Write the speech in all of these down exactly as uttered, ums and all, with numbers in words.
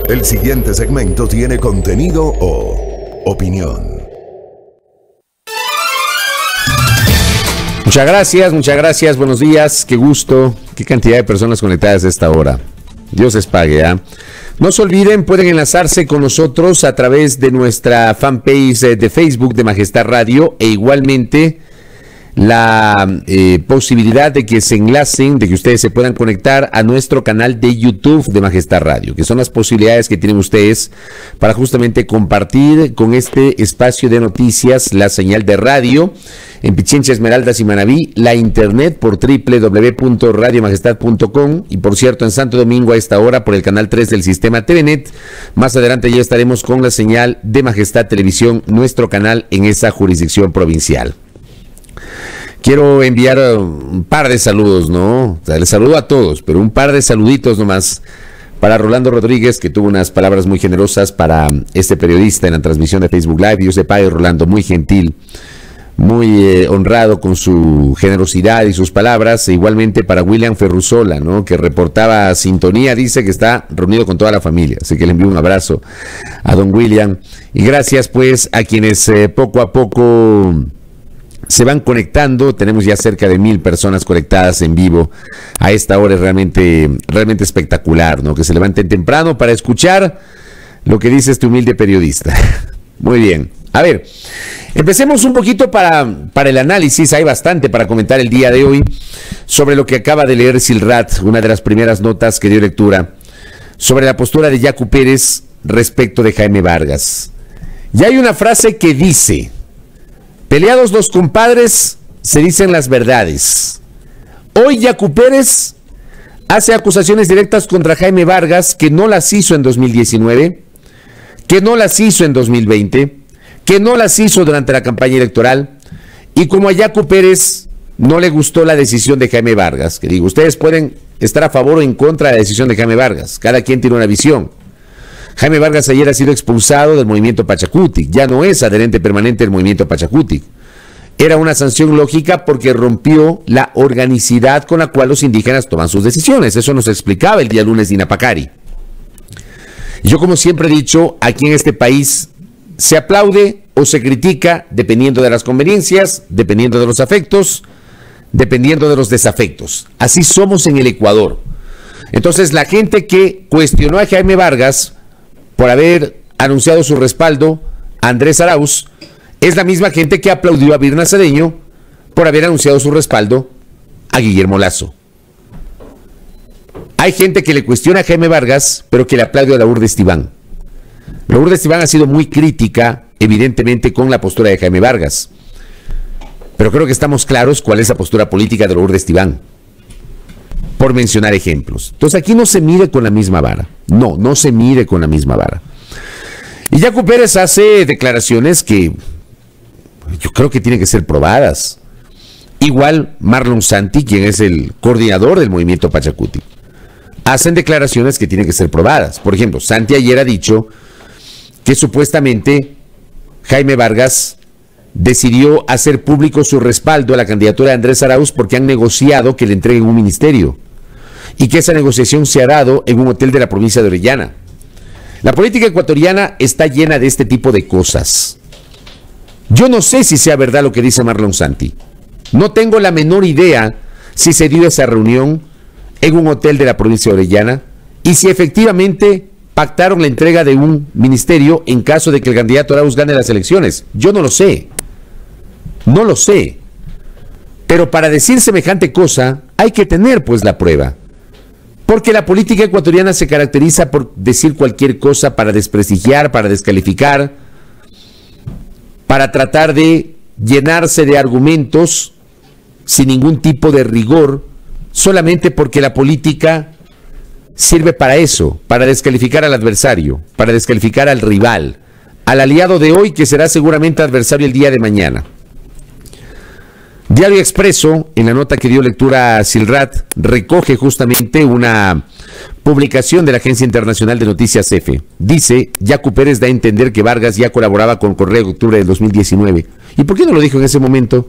El siguiente segmento tiene contenido o opinión. Muchas gracias, muchas gracias, buenos días, qué gusto, qué cantidad de personas conectadas a esta hora. Dios les pague, ¿eh? No se olviden, pueden enlazarse con nosotros a través de nuestra fanpage de Facebook de Majestad Radio e igualmente la eh, posibilidad de que se enlacen, de que ustedes se puedan conectar a nuestro canal de YouTube de Majestad Radio, que son las posibilidades que tienen ustedes para justamente compartir con este espacio de noticias la señal de radio en Pichincha, Esmeraldas y Manabí, la internet por doble u doble u doble u punto radio majestad punto com y por cierto en Santo Domingo a esta hora por el canal tres del sistema T V Net. Más adelante ya estaremos con la señal de Majestad Televisión, nuestro canal en esa jurisdicción provincial. Quiero enviar un par de saludos, ¿no? O sea, les saludo a todos, pero un par de saluditos nomás para Rolando Rodríguez, que tuvo unas palabras muy generosas para este periodista en la transmisión de Facebook Live. Yo sepa, Rolando, muy gentil, muy eh, honrado con su generosidad y sus palabras. E igualmente para William Ferrusola, ¿no? Que reportaba sintonía, dice que está reunido con toda la familia. Así que le envío un abrazo a don William. Y gracias pues a quienes eh, poco a poco se van conectando. Tenemos ya cerca de mil personas conectadas en vivo a esta hora. Es realmente, realmente espectacular, ¿no? Que se levanten temprano para escuchar lo que dice este humilde periodista. Muy bien. A ver, empecemos un poquito para, para el análisis. Hay bastante para comentar el día de hoy sobre lo que acaba de leer Silrat, una de las primeras notas que dio lectura, sobre la postura de Yacu Pérez respecto de Jaime Vargas. Y hay una frase que dice: peleados los compadres, se dicen las verdades. Hoy Yacu Pérez hace acusaciones directas contra Jaime Vargas que no las hizo en dos mil diecinueve, que no las hizo en dos mil veinte, que no las hizo durante la campaña electoral, y como a Yacu Pérez no le gustó la decisión de Jaime Vargas, que digo, ustedes pueden estar a favor o en contra de la decisión de Jaime Vargas, cada quien tiene una visión. Jaime Vargas ayer ha sido expulsado del movimiento Pachacutic, ya no es adherente permanente del movimiento Pachacutic. Era una sanción lógica porque rompió la organicidad con la cual los indígenas toman sus decisiones. Eso nos explicaba el día lunes Dina Pacari. Yo, como siempre he dicho, aquí en este país se aplaude o se critica dependiendo de las conveniencias, dependiendo de los afectos, dependiendo de los desafectos. Así somos en el Ecuador. Entonces, la gente que cuestionó a Jaime Vargas por haber anunciado su respaldo a Andrés Arauz, es la misma gente que aplaudió a Virna Cedeño por haber anunciado su respaldo a Guillermo Lasso. Hay gente que le cuestiona a Jaime Vargas, pero que le aplaude a Lourdes Tibán. Lourdes Tibán ha sido muy crítica, evidentemente, con la postura de Jaime Vargas. Pero creo que estamos claros cuál es la postura política de Lourdes Tibán, por mencionar ejemplos. Entonces aquí no se mide con la misma vara. No, no se mide con la misma vara. Y Yacu Pérez hace declaraciones que yo creo que tienen que ser probadas. Igual Marlon Santi, quien es el coordinador del movimiento Pachacutic, hacen declaraciones que tienen que ser probadas. Por ejemplo, Santi ayer ha dicho que supuestamente Jaime Vargas decidió hacer público su respaldo a la candidatura de Andrés Arauz porque han negociado que le entreguen un ministerio y que esa negociación se ha dado en un hotel de la provincia de Orellana. La política ecuatoriana está llena de este tipo de cosas. Yo no sé si sea verdad lo que dice Marlon Santi. No tengo la menor idea si se dio esa reunión en un hotel de la provincia de Orellana y si efectivamente pactaron la entrega de un ministerio en caso de que el candidato Arauz gane las elecciones. Yo no lo sé. No lo sé. Pero para decir semejante cosa hay que tener pues la prueba. Porque la política ecuatoriana se caracteriza por decir cualquier cosa para desprestigiar, para descalificar, para tratar de llenarse de argumentos sin ningún tipo de rigor, solamente porque la política sirve para eso, para descalificar al adversario, para descalificar al rival, al aliado de hoy que será seguramente adversario el día de mañana. Diario Expreso, en la nota que dio lectura a Silrat, recoge justamente una publicación de la Agencia Internacional de Noticias EFE. Dice, Yacu Pérez da a entender que Vargas ya colaboraba con Correa en octubre del dos mil diecinueve. ¿Y por qué no lo dijo en ese momento?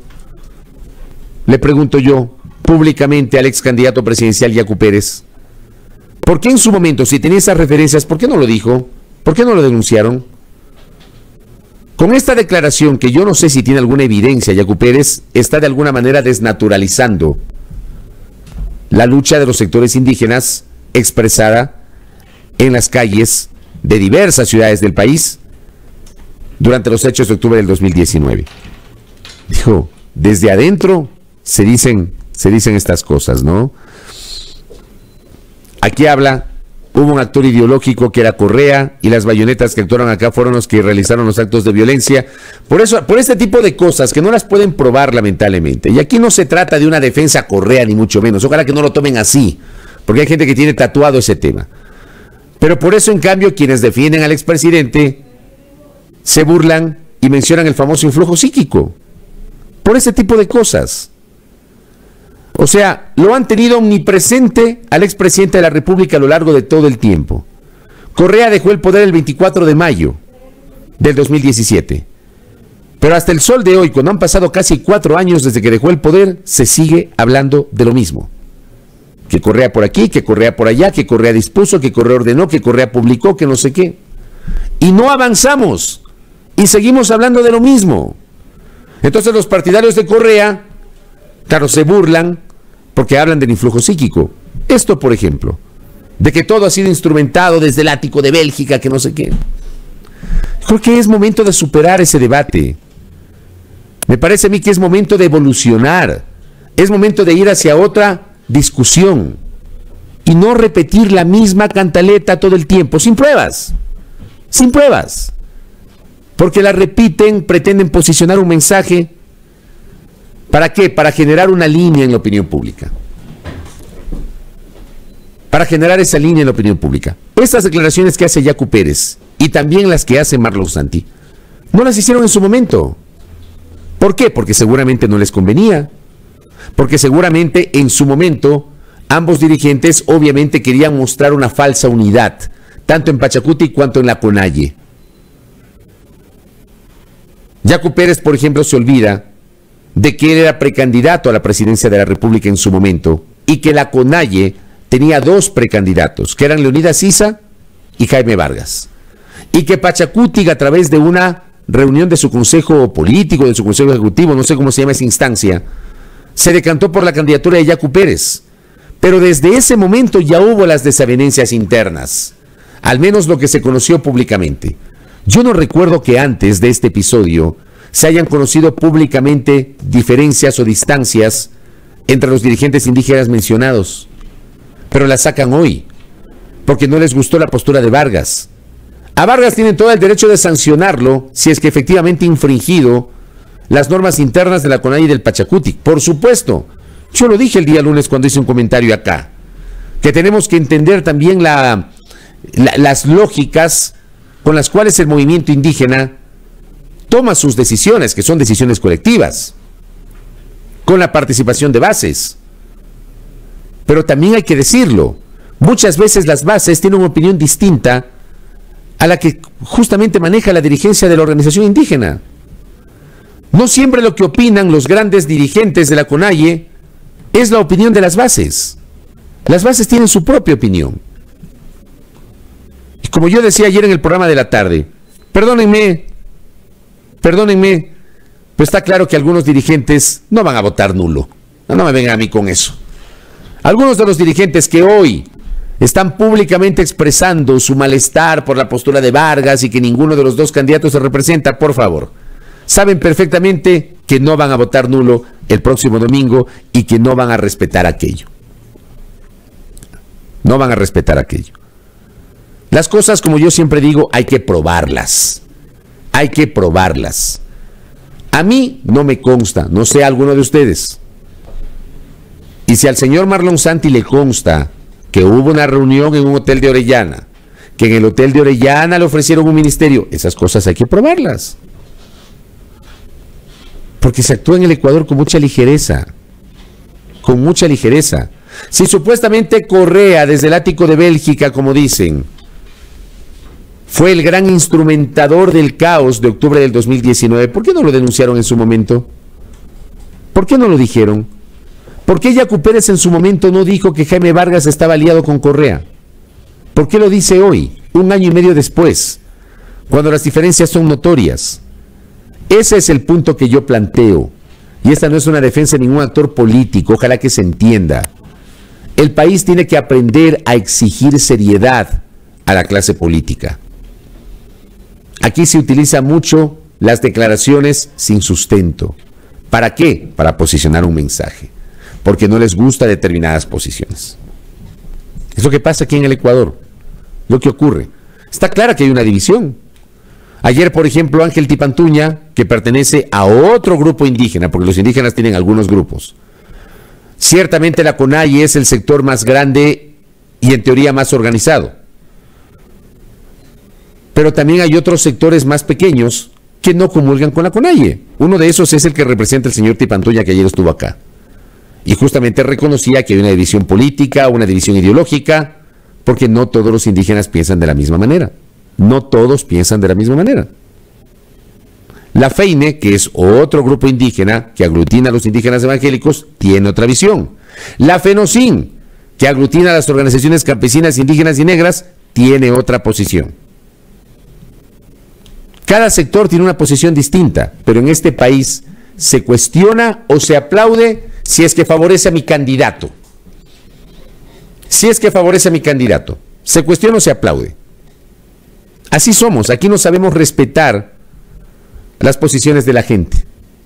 Le pregunto yo, públicamente al ex candidato presidencial Yacu Pérez. ¿Por qué en su momento, si tenía esas referencias, por qué no lo dijo? ¿Por qué no lo denunciaron? Con esta declaración, que yo no sé si tiene alguna evidencia, Yacu Pérez está de alguna manera desnaturalizando la lucha de los sectores indígenas expresada en las calles de diversas ciudades del país durante los hechos de octubre del dos mil diecinueve. Dijo, desde adentro se dicen, se dicen estas cosas, ¿no? Aquí habla, hubo un actor ideológico que era Correa y las bayonetas que actuaron acá fueron los que realizaron los actos de violencia. Por eso, por este tipo de cosas que no las pueden probar lamentablemente. Y aquí no se trata de una defensa a Correa ni mucho menos. Ojalá que no lo tomen así, porque hay gente que tiene tatuado ese tema. Pero por eso, en cambio, quienes defienden al expresidente se burlan y mencionan el famoso influjo psíquico. Por ese tipo de cosas. O sea, lo han tenido omnipresente al expresidente de la República a lo largo de todo el tiempo. Correa dejó el poder el veinticuatro de mayo del dos mil diecisiete. Pero hasta el sol de hoy, cuando han pasado casi cuatro años desde que dejó el poder, se sigue hablando de lo mismo. Que Correa por aquí, que Correa por allá, que Correa dispuso, que Correa ordenó, que Correa publicó, que no sé qué. Y no avanzamos. Y seguimos hablando de lo mismo. Entonces los partidarios de Correa, claro, se burlan porque hablan del influjo psíquico. Esto, por ejemplo, de que todo ha sido instrumentado desde el ático de Bélgica, que no sé qué. Creo que es momento de superar ese debate. Me parece a mí que es momento de evolucionar. Es momento de ir hacia otra discusión y no repetir la misma cantaleta todo el tiempo, sin pruebas. Sin pruebas. Porque la repiten, pretenden posicionar un mensaje. ¿Para qué? Para generar una línea en la opinión pública. Para generar esa línea en la opinión pública. Estas declaraciones que hace Yacu Pérez y también las que hace Marlon Santi, no las hicieron en su momento. ¿Por qué? Porque seguramente no les convenía. Porque seguramente en su momento ambos dirigentes obviamente querían mostrar una falsa unidad, tanto en Pachacuti cuanto en la CONAIE. Yacu Pérez, por ejemplo, se olvida de que él era precandidato a la presidencia de la República en su momento y que la CONAIE tenía dos precandidatos, que eran Leonidas Issa y Jaime Vargas. Y que Pachacuti, a través de una reunión de su consejo político, de su consejo ejecutivo, no sé cómo se llama esa instancia, se decantó por la candidatura de Yacu Pérez. Pero desde ese momento ya hubo las desavenencias internas, al menos lo que se conoció públicamente. Yo no recuerdo que antes de este episodio se hayan conocido públicamente diferencias o distancias entre los dirigentes indígenas mencionados, pero las sacan hoy, porque no les gustó la postura de Vargas. A Vargas tienen todo el derecho de sancionarlo si es que efectivamente ha infringido las normas internas de la CONAIE y del Pachacuti. Por supuesto, yo lo dije el día lunes cuando hice un comentario acá, que tenemos que entender también la, la, las lógicas con las cuales el movimiento indígena toma sus decisiones, que son decisiones colectivas, con la participación de bases. Pero también hay que decirlo, muchas veces las bases tienen una opinión distinta a la que justamente maneja la dirigencia de la organización indígena. No siempre lo que opinan los grandes dirigentes de la CONAIE es la opinión de las bases. Las bases tienen su propia opinión. Y como yo decía ayer en el programa de la tarde, perdónenme, Perdónenme, pero está claro que algunos dirigentes no van a votar nulo. No, no me vengan a mí con eso. Algunos de los dirigentes que hoy están públicamente expresando su malestar por la postura de Vargas y que ninguno de los dos candidatos se representa, por favor, saben perfectamente que no van a votar nulo el próximo domingo y que no van a respetar aquello. No van a respetar aquello. Las cosas, como yo siempre digo, hay que probarlas. Hay que probarlas. A mí no me consta, no sé a alguno de ustedes. Y si al señor Marlon Santi le consta que hubo una reunión en un hotel de Orellana, que en el hotel de Orellana le ofrecieron un ministerio, esas cosas hay que probarlas. Porque se actúa en el Ecuador con mucha ligereza. Con mucha ligereza. Si supuestamente Correa, desde el ático de Bélgica, como dicen, fue el gran instrumentador del caos de octubre del dos mil diecinueve, ¿por qué no lo denunciaron en su momento? ¿Por qué no lo dijeron? ¿Por qué Yacu Pérez en su momento no dijo que Jaime Vargas estaba aliado con Correa? ¿Por qué lo dice hoy, un año y medio después, cuando las diferencias son notorias? Ese es el punto que yo planteo. Y esta no es una defensa de ningún actor político, ojalá que se entienda. El país tiene que aprender a exigir seriedad a la clase política. Aquí se utiliza mucho las declaraciones sin sustento. ¿Para qué? Para posicionar un mensaje. Porque no les gusta determinadas posiciones. Es lo que pasa aquí en el Ecuador. Lo que ocurre. Está claro que hay una división. Ayer, por ejemplo, Ángel Tipantuña, que pertenece a otro grupo indígena, porque los indígenas tienen algunos grupos. Ciertamente la CONAIE es el sector más grande y en teoría más organizado. Pero también hay otros sectores más pequeños que no comulgan con la CONAIE. Uno de esos es el que representa el señor Tipantuña, que ayer estuvo acá. Y justamente reconocía que hay una división política, una división ideológica, porque no todos los indígenas piensan de la misma manera. No todos piensan de la misma manera. La FEINE, que es otro grupo indígena que aglutina a los indígenas evangélicos, tiene otra visión. La FENOCIN, que aglutina a las organizaciones campesinas, indígenas y negras, tiene otra posición. Cada sector tiene una posición distinta, pero en este país se cuestiona o se aplaude si es que favorece a mi candidato. Si es que favorece a mi candidato. Se cuestiona o se aplaude. Así somos, aquí no sabemos respetar las posiciones de la gente.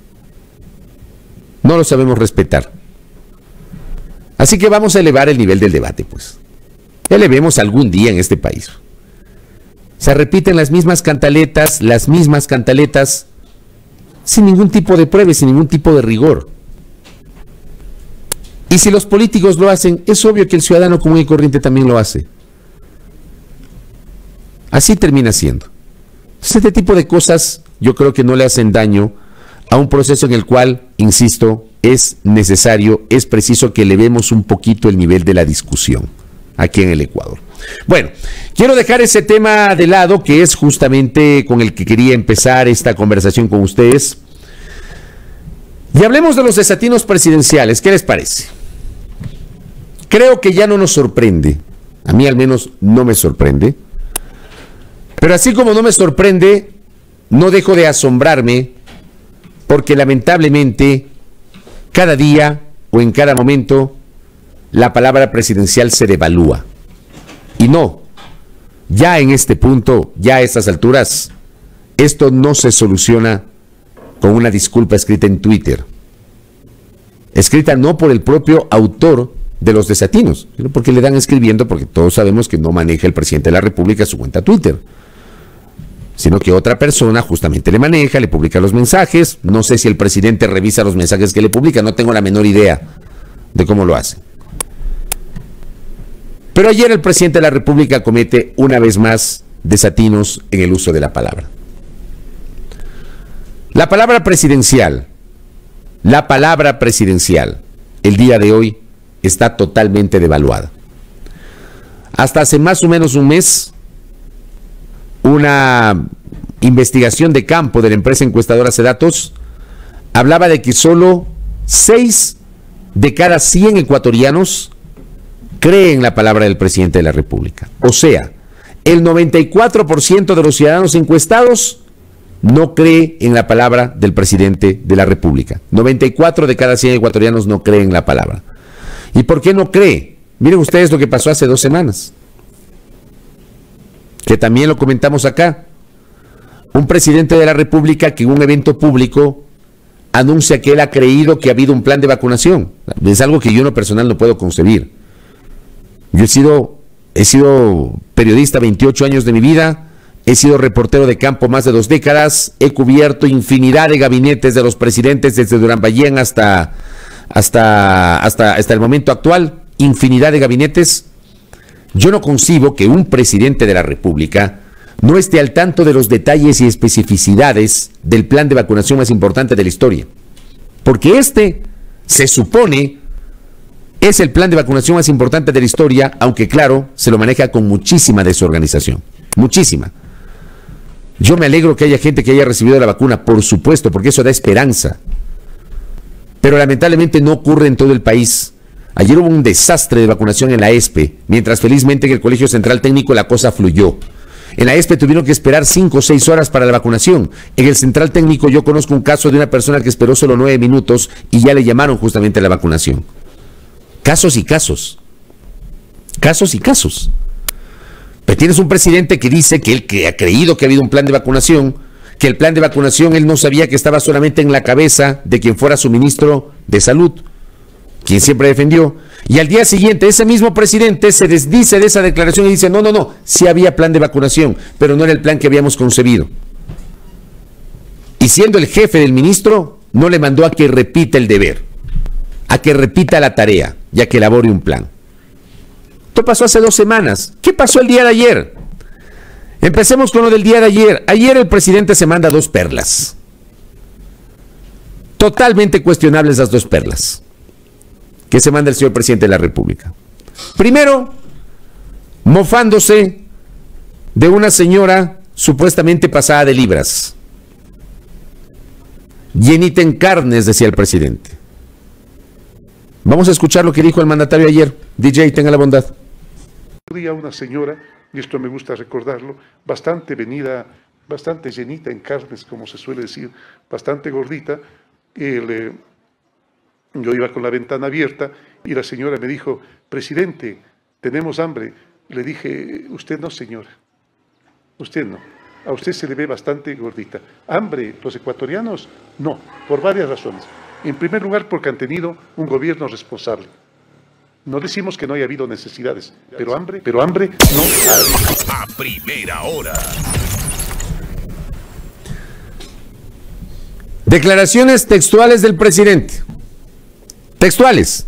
No lo sabemos respetar. Así que vamos a elevar el nivel del debate, pues. Elevemos algún día en este país. Se repiten las mismas cantaletas, las mismas cantaletas, sin ningún tipo de prueba, sin ningún tipo de rigor. Y si los políticos lo hacen, es obvio que el ciudadano común y corriente también lo hace. Así termina siendo. Este tipo de cosas yo creo que no le hacen daño a un proceso en el cual, insisto, es necesario, es preciso que elevemos un poquito el nivel de la discusión aquí en el Ecuador. Bueno, quiero dejar ese tema de lado, que es justamente con el que quería empezar esta conversación con ustedes. Y hablemos de los desatinos presidenciales. ¿Qué les parece? Creo que ya no nos sorprende. A mí al menos no me sorprende. Pero así como no me sorprende, no dejo de asombrarme, porque lamentablemente cada día o en cada momento la palabra presidencial se devalúa. Y no, ya en este punto, ya a estas alturas, esto no se soluciona con una disculpa escrita en Twitter. Escrita no por el propio autor de los desatinos, sino porque le dan escribiendo, porque todos sabemos que no maneja el presidente de la República su cuenta Twitter, sino que otra persona justamente le maneja, le publica los mensajes. No sé si el presidente revisa los mensajes que le publica, no tengo la menor idea de cómo lo hace. Pero ayer el presidente de la República comete una vez más desatinos en el uso de la palabra. La palabra presidencial, la palabra presidencial, el día de hoy está totalmente devaluada. Hasta hace más o menos un mes, una investigación de campo de la empresa encuestadora Cedatos hablaba de que solo seis de cada cien ecuatorianos creen la palabra del presidente de la República. O sea, el noventa y cuatro por ciento de los ciudadanos encuestados no cree en la palabra del presidente de la República. noventa y cuatro de cada cien ecuatorianos no creen la palabra. ¿Y por qué no cree? Miren ustedes lo que pasó hace dos semanas, que también lo comentamos acá. Un presidente de la República que en un evento público anuncia que él ha creído que ha habido un plan de vacunación. Es algo que yo en lo personal no puedo concebir. Yo he sido, he sido periodista veintiocho años de mi vida, he sido reportero de campo más de dos décadas, he cubierto infinidad de gabinetes de los presidentes desde Durán Ballén hasta, hasta, hasta, hasta el momento actual, infinidad de gabinetes. Yo no concibo que un presidente de la República no esté al tanto de los detalles y especificidades del plan de vacunación más importante de la historia. Porque este, se supone, es el plan de vacunación más importante de la historia, aunque claro, se lo maneja con muchísima desorganización. Muchísima. Yo me alegro que haya gente que haya recibido la vacuna, por supuesto, porque eso da esperanza. Pero lamentablemente no ocurre en todo el país. Ayer hubo un desastre de vacunación en la E S P E, mientras felizmente en el Colegio Central Técnico la cosa fluyó. En la E S P E tuvieron que esperar cinco o seis horas para la vacunación. En el Central Técnico yo conozco un caso de una persona que esperó solo nueve minutos y ya le llamaron justamente a la vacunación. Casos y casos. Casos y casos. Pero tienes un presidente que dice que él que ha creído que ha habido un plan de vacunación, que el plan de vacunación él no sabía que estaba solamente en la cabeza de quien fuera su ministro de Salud, quien siempre defendió, y al día siguiente ese mismo presidente se desdice de esa declaración y dice, no, no, no, sí había plan de vacunación, pero no era el plan que habíamos concebido. Y siendo el jefe del ministro, no le mandó a que repita el deber, a que repita la tarea y a que elabore un plan. Esto pasó hace dos semanas. ¿Qué pasó el día de ayer? Empecemos con lo del día de ayer. Ayer el presidente se manda dos perlas. Totalmente cuestionables las dos perlas que se manda el señor presidente de la República. Primero, mofándose de una señora supuestamente pasada de libras. Llenita en carnes, decía el presidente. Vamos a escuchar lo que dijo el mandatario ayer. D J, tenga la bondad. Una señora, y esto me gusta recordarlo, bastante venida, bastante llenita en carnes, como se suele decir, bastante gordita. El, eh, yo iba con la ventana abierta y la señora me dijo, presidente, tenemos hambre. Le dije, usted no, señora, usted no. A usted se le ve bastante gordita. ¿Hambre los ecuatorianos? No, por varias razones. En primer lugar, porque han tenido un gobierno responsable. No decimos que no haya habido necesidades, pero hambre, pero hambre no hay. A primera hora. Declaraciones textuales del presidente. Textuales.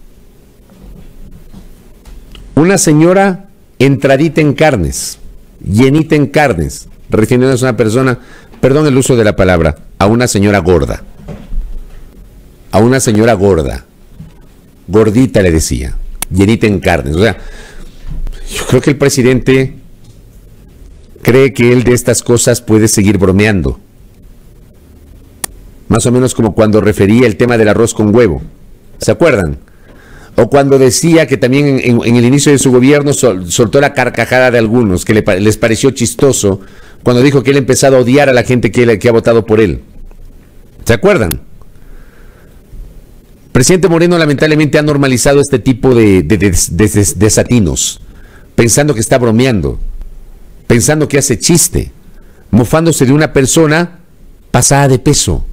Una señora entradita en carnes, llenita en carnes, refiriéndose a una persona, perdón el uso de la palabra, a una señora gorda. A una señora gorda. Gordita le decía, llenita en carnes. O sea, yo creo que el presidente cree que él de estas cosas puede seguir bromeando. Más o menos como cuando refería el tema del arroz con huevo. ¿Se acuerdan? O cuando decía que también en, en, en el inicio de su gobierno sol, soltó la carcajada de algunos, que le, les pareció chistoso, cuando dijo que él ha empezado a odiar a la gente que, que ha votado por él. ¿Se acuerdan? Presidente Moreno lamentablemente ha normalizado este tipo de, de, de, de, de desatinos, pensando que está bromeando, pensando que hace chiste, mofándose de una persona pasada de peso,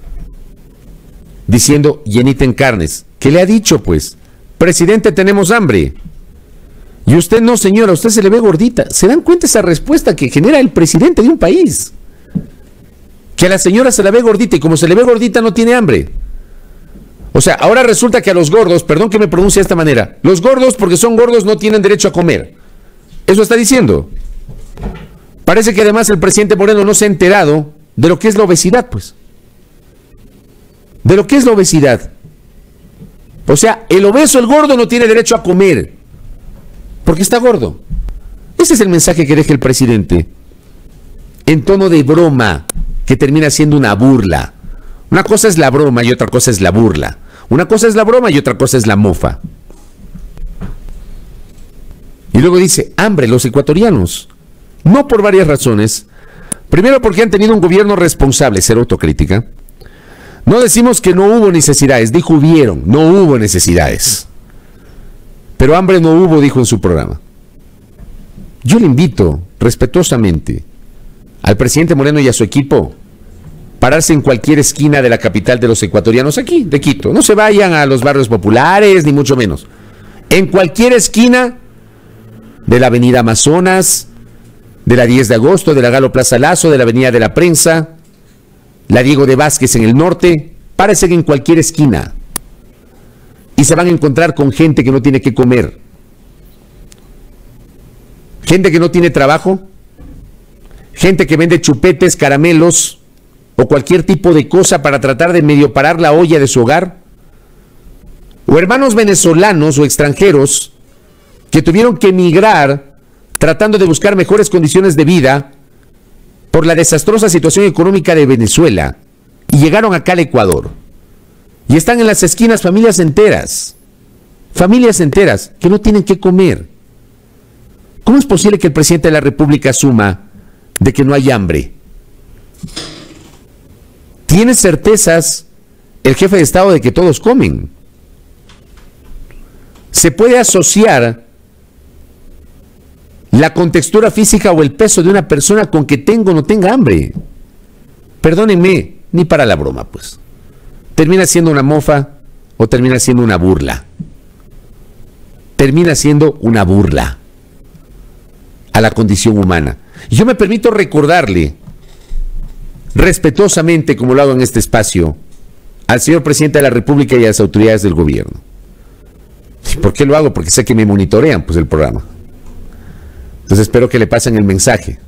diciendo llenita en carnes. ¿Qué le ha dicho, pues? Presidente, tenemos hambre. Y usted no, señora, usted se le ve gordita. ¿Se dan cuenta esa respuesta que genera el presidente de un país? Que a la señora se la ve gordita y como se le ve gordita no tiene hambre. O sea, ahora resulta que a los gordos, perdón que me pronuncie de esta manera, los gordos porque son gordos no tienen derecho a comer. Eso está diciendo. Parece que además el presidente Moreno no se ha enterado de lo que es la obesidad, pues. De lo que es la obesidad. O sea, el obeso, el gordo no tiene derecho a comer porque está gordo. Ese es el mensaje que deja el presidente en tono de broma que termina siendo una burla. Una cosa es la broma y otra cosa es la burla. Una cosa es la broma y otra cosa es la mofa. Y luego dice, hambre los ecuatorianos. No por varias razones. Primero porque han tenido un gobierno responsable, cero autocrítica. No decimos que no hubo necesidades, dijo hubieron, no hubo necesidades. Pero hambre no hubo, dijo en su programa. Yo le invito respetuosamente al presidente Moreno y a su equipo pararse en cualquier esquina de la capital de los ecuatorianos, aquí, de Quito. No se vayan a los barrios populares, ni mucho menos. En cualquier esquina de la avenida Amazonas, de la diez de agosto, de la Galo Plaza Lazo, de la avenida de la Prensa, la Diego de Vázquez en el norte, párense en cualquier esquina y se van a encontrar con gente que no tiene que comer, gente que no tiene trabajo, gente que vende chupetes, caramelos o cualquier tipo de cosa para tratar de medio parar la olla de su hogar, o hermanos venezolanos o extranjeros que tuvieron que emigrar tratando de buscar mejores condiciones de vida por la desastrosa situación económica de Venezuela y llegaron acá al Ecuador y están en las esquinas familias enteras familias enteras que no tienen qué comer. ¿Cómo es posible que el presidente de la República asuma de que no hay hambre? ¿Tiene certezas el jefe de Estado de que todos comen? ¿Se puede asociar la contextura física o el peso de una persona con que tenga o no tenga hambre? Perdónenme, ni para la broma, pues. ¿Termina siendo una mofa o termina siendo una burla? Termina siendo una burla a la condición humana. Y yo me permito recordarle, respetuosamente, como lo hago en este espacio, al señor presidente de la República y a las autoridades del gobierno. ¿Por qué lo hago? Porque sé que me monitorean, pues, el programa. Entonces espero que le pasen el mensaje.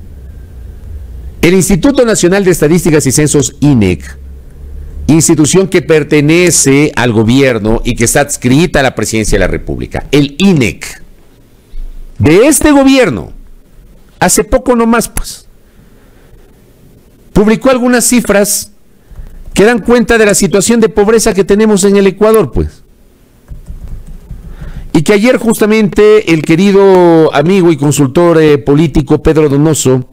El Instituto Nacional de Estadísticas y Censos, I N E C, institución que pertenece al gobierno y que está adscrita a la presidencia de la República, el I N E C, de este gobierno, hace poco nomás, pues, publicó algunas cifras que dan cuenta de la situación de pobreza que tenemos en el Ecuador, pues. Y que ayer justamente el querido amigo y consultor eh, político Pedro Donoso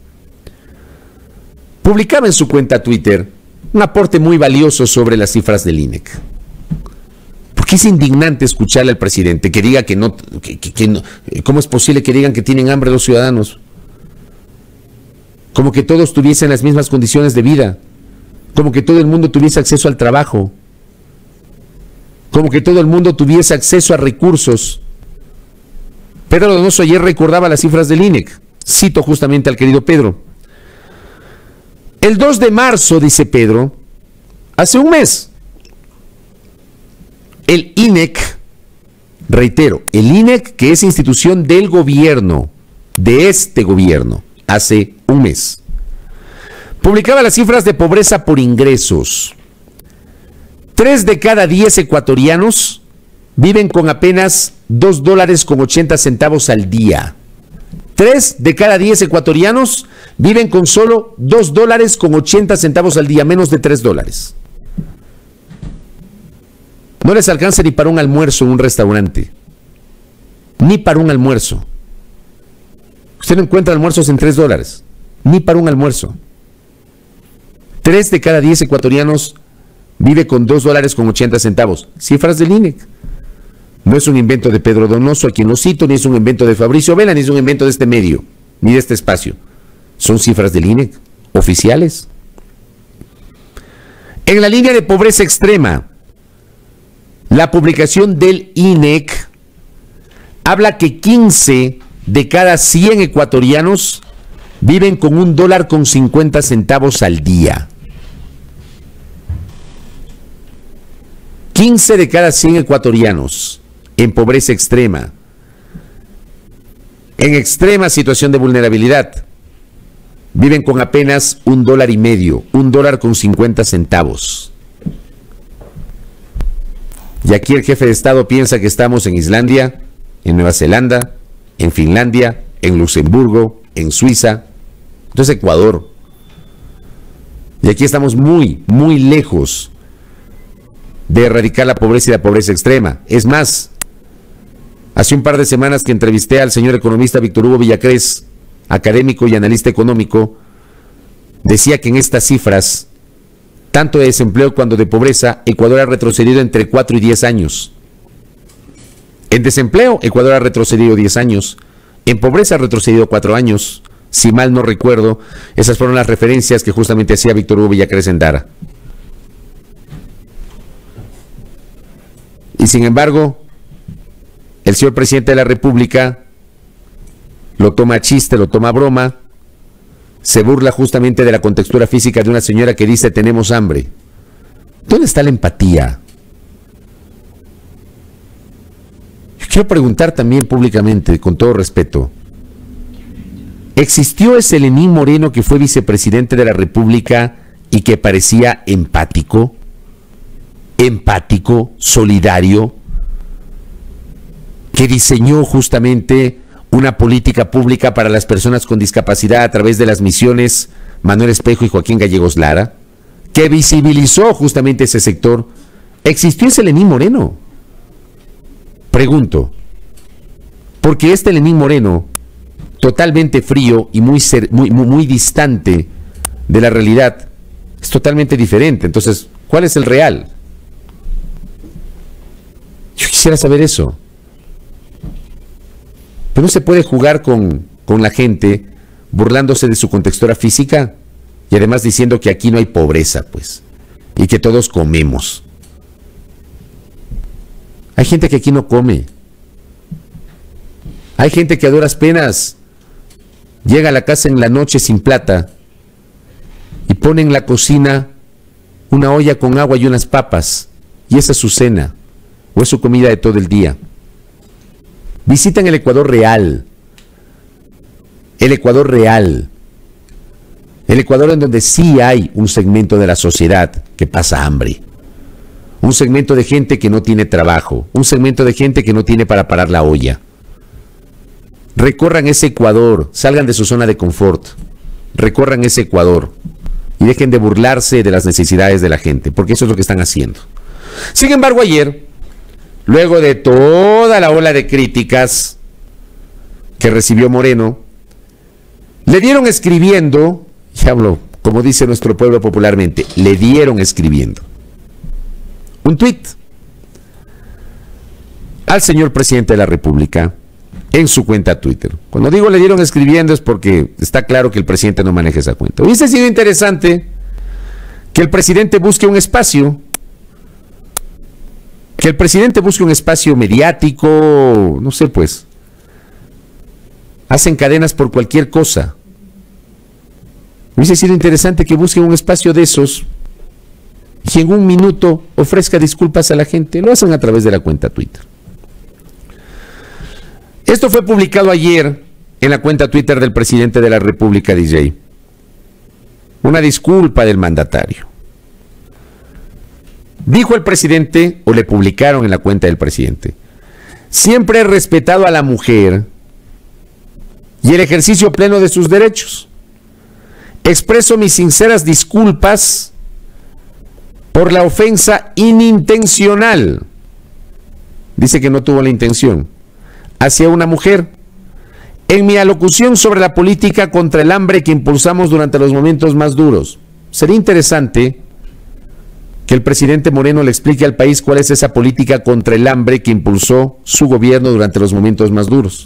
publicaba en su cuenta Twitter un aporte muy valioso sobre las cifras del I N E C. Porque es indignante escucharle al presidente que diga que no, que, que, que no, ¿cómo es posible que digan que tienen hambre los ciudadanos? Como que todos tuviesen las mismas condiciones de vida, como que todo el mundo tuviese acceso al trabajo, como que todo el mundo tuviese acceso a recursos. Pedro Donoso ayer recordaba las cifras del I N E C. Cito justamente al querido Pedro. El dos de marzo, dice Pedro, hace un mes, el I N E C, reitero, el I N E C, que es institución del gobierno, de este gobierno, hace un mes, publicaba las cifras de pobreza por ingresos. Tres de cada diez ecuatorianos viven con apenas dos dólares con ochenta centavos al día. Tres de cada diez ecuatorianos viven con solo dos dólares con ochenta centavos al día, menos de tres dólares. No les alcanza ni para un almuerzo en un restaurante. Ni para un almuerzo. Usted no encuentra almuerzos en tres dólares. Ni para un almuerzo. Tres de cada diez ecuatorianos vive con dos dólares con ochenta centavos. Cifras del I N E C. No es un invento de Pedro Donoso, a quien lo cito, ni es un invento de Fabricio Vela, ni es un invento de este medio, ni de este espacio. Son cifras del I N E C, oficiales. En la línea de pobreza extrema, la publicación del I N E C habla que quince de cada cien ecuatorianos viven con un dólar con cincuenta centavos al día. quince de cada cien ecuatorianos en pobreza extrema, en extrema situación de vulnerabilidad, viven con apenas un dólar y medio, un dólar con cincuenta centavos. Y aquí el jefe de Estado piensa que estamos en Islandia, en Nueva Zelanda, en Finlandia, en Luxemburgo, en Suiza. Entonces Ecuador. Y aquí estamos muy, muy lejos de erradicar la pobreza y la pobreza extrema. Es más, hace un par de semanas que entrevisté al señor economista Víctor Hugo Villacrés, académico y analista económico, decía que en estas cifras, tanto de desempleo cuanto de pobreza, Ecuador ha retrocedido entre cuatro y diez años. En desempleo, Ecuador ha retrocedido diez años. En pobreza ha retrocedido cuatro años. Si mal no recuerdo, esas fueron las referencias que justamente hacía Víctor Hugo Villacrés en Dara. Y sin embargo, el señor presidente de la República lo toma a chiste, lo toma a broma, se burla justamente de la contextura física de una señora que dice tenemos hambre. ¿Dónde está la empatía? Yo quiero preguntar también públicamente, con todo respeto, ¿existió ese Lenín Moreno que fue vicepresidente de la República y que parecía empático? empático, solidario, que diseñó justamente una política pública para las personas con discapacidad a través de las misiones Manuel Espejo y Joaquín Gallegos Lara, que visibilizó justamente ese sector. ¿Existió ese Lenín Moreno? Pregunto, porque este Lenín Moreno, totalmente frío y muy, ser, muy, muy, muy distante de la realidad, es totalmente diferente. Entonces, ¿cuál es el real? Yo quisiera saber eso. Pero no se puede jugar con, con la gente burlándose de su contextura física y además diciendo que aquí no hay pobreza, pues, y que todos comemos. Hay gente que aquí no come. Hay gente que a duras penas llega a la casa en la noche sin plata y pone en la cocina una olla con agua y unas papas, y esa es su cena o es su comida de todo el día. Visitan el Ecuador real, el Ecuador real, el Ecuador en donde sí hay un segmento de la sociedad que pasa hambre, un segmento de gente que no tiene trabajo, un segmento de gente que no tiene para parar la olla. Recorran ese Ecuador, salgan de su zona de confort, recorran ese Ecuador y dejen de burlarse de las necesidades de la gente, porque eso es lo que están haciendo. Sin embargo, ayer, luego de toda la ola de críticas que recibió Moreno, le dieron escribiendo, y hablo como dice nuestro pueblo popularmente, le dieron escribiendo un tuit al señor presidente de la República en su cuenta Twitter. Cuando digo le dieron escribiendo es porque está claro que el presidente no maneja esa cuenta. Hubiese sido interesante que el presidente busque un espacio, que el presidente busque un espacio mediático, no sé, pues, hacen cadenas por cualquier cosa. Hubiese sido interesante que busque un espacio de esos y en un minuto ofrezca disculpas a la gente. Lo hacen a través de la cuenta Twitter. Esto fue publicado ayer en la cuenta Twitter del presidente de la República, D J. Una disculpa del mandatario. Dijo el presidente, o le publicaron en la cuenta del presidente: siempre he respetado a la mujer y el ejercicio pleno de sus derechos. Expreso mis sinceras disculpas por la ofensa inintencional. Dice que no tuvo la intención. Hacia una mujer, en mi alocución sobre la política contra el hambre que impulsamos durante los momentos más duros. Sería interesante que el presidente Moreno le explique al país cuál es esa política contra el hambre que impulsó su gobierno durante los momentos más duros.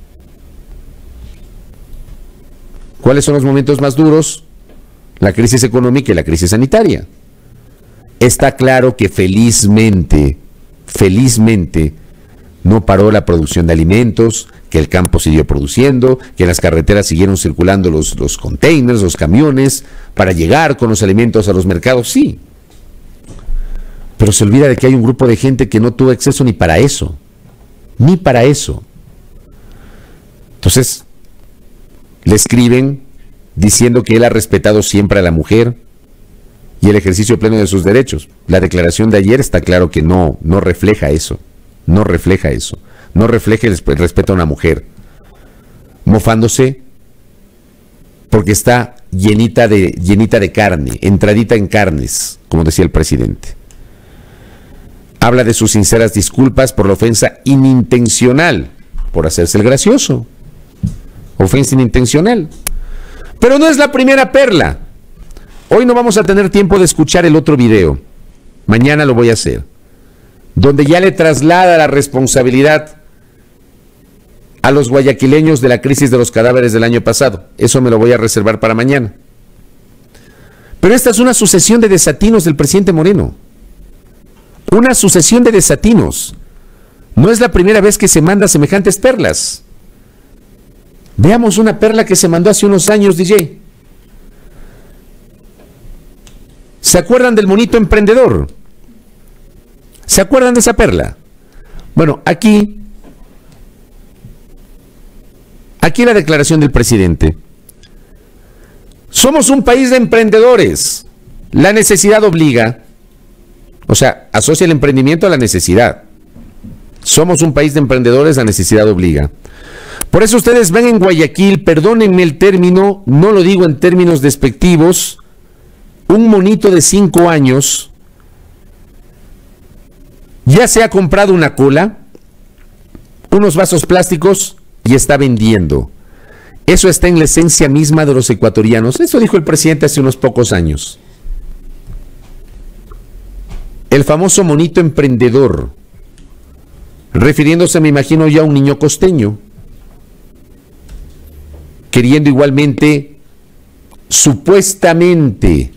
¿Cuáles son los momentos más duros? La crisis económica y la crisis sanitaria. Está claro que felizmente, felizmente, no paró la producción de alimentos, que el campo siguió produciendo, que en las carreteras siguieron circulando los, los containers, los camiones, para llegar con los alimentos a los mercados, sí. Pero se olvida de que hay un grupo de gente que no tuvo acceso ni para eso, ni para eso. Entonces, le escriben diciendo que él ha respetado siempre a la mujer y el ejercicio pleno de sus derechos. La declaración de ayer está claro que no, no refleja eso. No refleja eso, no refleja el respeto a una mujer, mofándose porque está llenita de, llenita de carne, entradita en carnes, como decía el presidente. Habla de sus sinceras disculpas por la ofensa inintencional, por hacerse el gracioso, ofensa inintencional. Pero no es la primera perla. Hoy no vamos a tener tiempo de escuchar el otro video, mañana lo voy a hacer, donde ya le traslada la responsabilidad a los guayaquileños de la crisis de los cadáveres del año pasado. Eso me lo voy a reservar para mañana. Pero esta es una sucesión de desatinos del presidente Moreno. Una sucesión de desatinos. No es la primera vez que se manda semejantes perlas. Veamos una perla que se mandó hace unos años, D J. ¿Se acuerdan del monito emprendedor? ¿Se acuerdan de esa perla? Bueno, aquí, aquí la declaración del presidente. Somos un país de emprendedores. La necesidad obliga. O sea, asocia el emprendimiento a la necesidad. Somos un país de emprendedores, la necesidad obliga. Por eso ustedes ven en Guayaquil, perdónenme el término, no lo digo en términos despectivos, un monito de cinco años ya se ha comprado una cola, unos vasos plásticos y está vendiendo. Eso está en la esencia misma de los ecuatorianos. Eso dijo el presidente hace unos pocos años. El famoso monito emprendedor, refiriéndose, me imagino, ya a un niño costeño, queriendo igualmente, supuestamente,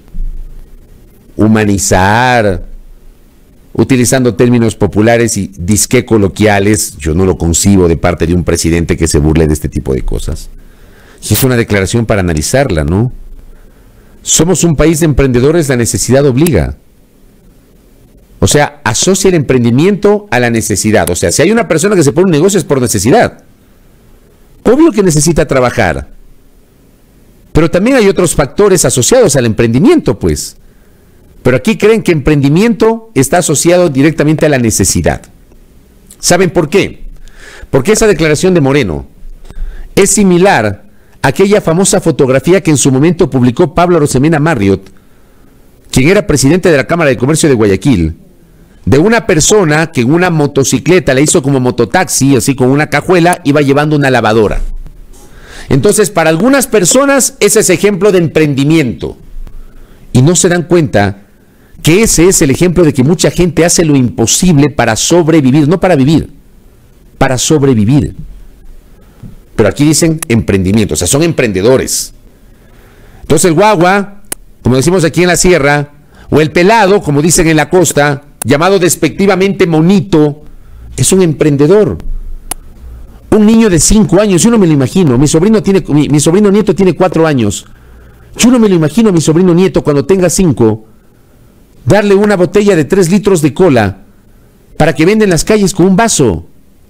humanizar, utilizando términos populares y disque coloquiales. Yo no lo concibo de parte de un presidente que se burle de este tipo de cosas. Y es una declaración para analizarla, ¿no? Somos un país de emprendedores, la necesidad obliga. O sea, asocia el emprendimiento a la necesidad. O sea, si hay una persona que se pone un negocio es por necesidad. Obvio que necesita trabajar. Pero también hay otros factores asociados al emprendimiento, pues. Pero aquí creen que emprendimiento está asociado directamente a la necesidad. ¿Saben por qué? Porque esa declaración de Moreno es similar a aquella famosa fotografía que en su momento publicó Pablo Arosemena Marriott, quien era presidente de la Cámara de Comercio de Guayaquil, de una persona que en una motocicleta la hizo como mototaxi, así con una cajuela, iba llevando una lavadora. Entonces, para algunas personas ese es ejemplo de emprendimiento. Y no se dan cuenta que ese es el ejemplo de que mucha gente hace lo imposible para sobrevivir, no para vivir, para sobrevivir. Pero aquí dicen emprendimiento, o sea, son emprendedores. Entonces el guagua, como decimos aquí en la sierra, o el pelado, como dicen en la costa, llamado despectivamente monito, es un emprendedor. Un niño de cinco años, yo no me lo imagino, mi sobrino tiene, mi, mi sobrino nieto tiene cuatro años, yo no me lo imagino a mi sobrino nieto cuando tenga cinco, darle una botella de tres litros de cola para que venda en las calles con un vaso.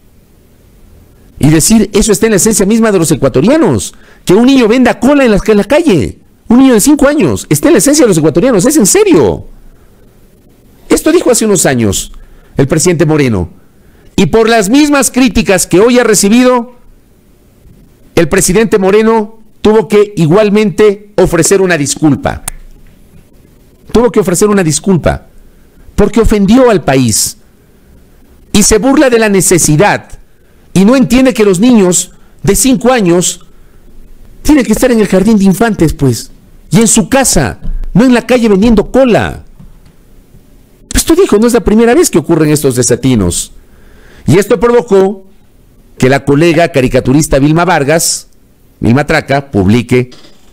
Y decir, eso está en la esencia misma de los ecuatorianos, que un niño venda cola en la, en la calle, un niño de cinco años, está en la esencia de los ecuatorianos, es en serio. Esto dijo hace unos años el presidente Moreno, y por las mismas críticas que hoy ha recibido, el presidente Moreno tuvo que igualmente ofrecer una disculpa. Tuvo que ofrecer una disculpa, porque ofendió al país, y se burla de la necesidad, y no entiende que los niños de cinco años tienen que estar en el jardín de infantes, pues, y en su casa, no en la calle vendiendo cola. Esto dijo, no es la primera vez que ocurren estos desatinos. Y esto provocó que la colega caricaturista Vilma Vargas, Vilma Traca, publique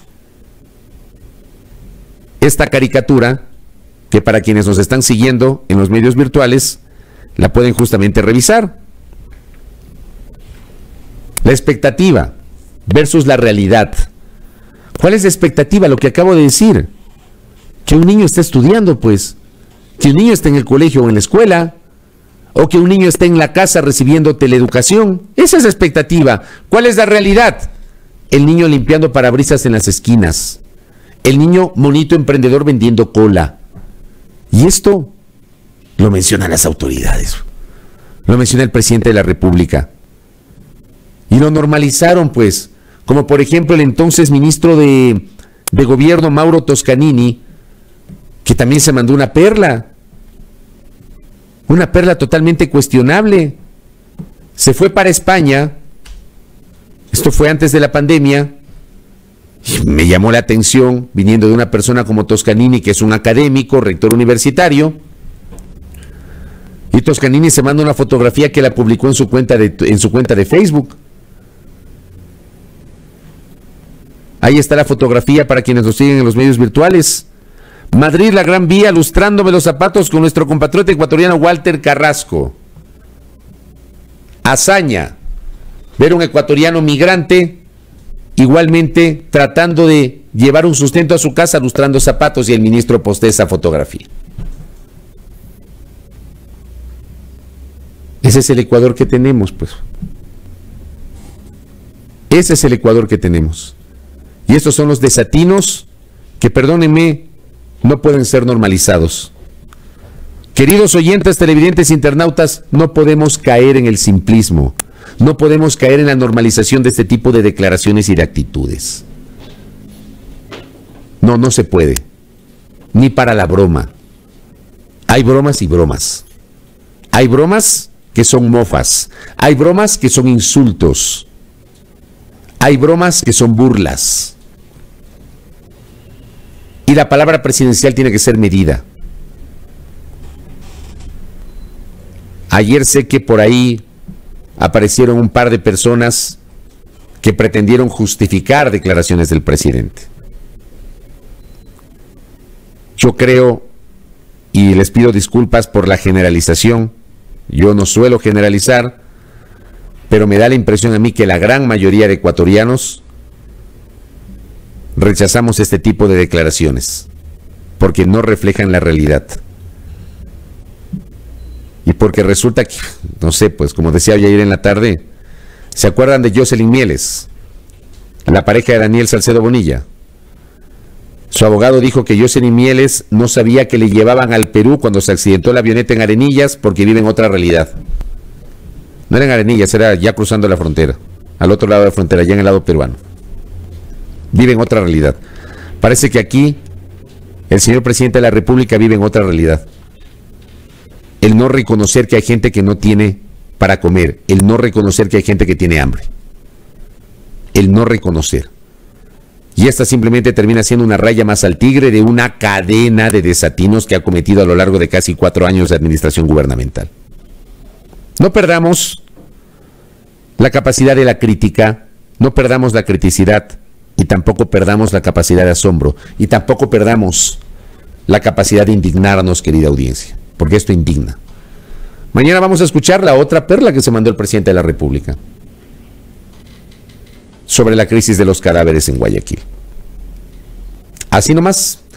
esta caricatura, que para quienes nos están siguiendo en los medios virtuales, la pueden justamente revisar. La expectativa versus la realidad. ¿Cuál es la expectativa? Lo que acabo de decir. Que un niño esté estudiando, pues. Que un niño esté en el colegio o en la escuela. O que un niño esté en la casa recibiendo teleeducación. Esa es la expectativa. ¿Cuál es la realidad? El niño limpiando parabrisas en las esquinas. El niño monito emprendedor vendiendo cola. Y esto lo mencionan las autoridades. Lo menciona el presidente de la República. Y lo normalizaron, pues, como por ejemplo el entonces ministro de, de gobierno, Mauro Toscanini, que también se mandó una perla, una perla totalmente cuestionable. Se fue para España, esto fue antes de la pandemia, y me llamó la atención, viniendo de una persona como Toscanini, que es un académico, rector universitario, y Toscanini se manda una fotografía que la publicó en su cuenta de, en su cuenta de Facebook. Ahí está la fotografía para quienes nos siguen en los medios virtuales. Madrid, la Gran Vía, lustrándome los zapatos con nuestro compatriota ecuatoriano Walter Carrasco. Hazaña, ver un ecuatoriano migrante igualmente tratando de llevar un sustento a su casa lustrando zapatos, y el ministro postea esa fotografía. Ese es el Ecuador que tenemos, pues. Ese es el Ecuador que tenemos. Y estos son los desatinos que, perdónenme, no pueden ser normalizados. Queridos oyentes, televidentes, internautas, no podemos caer en el simplismo. No podemos caer en la normalización de este tipo de declaraciones y de actitudes. No, no se puede. Ni para la broma. Hay bromas y bromas. Hay bromas que son mofas, hay bromas que son insultos, hay bromas que son burlas. Y la palabra presidencial tiene que ser medida. Ayer sé que por ahí aparecieron un par de personas que pretendieron justificar declaraciones del presidente. Yo creo, y les pido disculpas por la generalización, yo no suelo generalizar, pero me da la impresión a mí que la gran mayoría de ecuatorianos rechazamos este tipo de declaraciones, porque no reflejan la realidad. Y porque resulta que, no sé, pues como decía hoy ayer en la tarde, ¿se acuerdan de Jocelyn Mieles, la pareja de Daniel Salcedo Bonilla? Su abogado dijo que Jocelyn Mieles no sabía que le llevaban al Perú cuando se accidentó la avioneta en Arenillas porque vive en otra realidad. No era en Arenillas, era ya cruzando la frontera, al otro lado de la frontera, ya en el lado peruano. Vive en otra realidad. Parece que aquí el señor presidente de la República vive en otra realidad. El no reconocer que hay gente que no tiene para comer, el no reconocer que hay gente que tiene hambre, el no reconocer. Y esta simplemente termina siendo una raya más al tigre de una cadena de desatinos que ha cometido a lo largo de casi cuatro años de administración gubernamental. No perdamos la capacidad de la crítica, no perdamos la criticidad y tampoco perdamos la capacidad de asombro y tampoco perdamos la capacidad de indignarnos, querida audiencia, porque esto indigna. Mañana vamos a escuchar la otra perla que se mandó el presidente de la República sobre la crisis de los cadáveres en Guayaquil. Así nomás.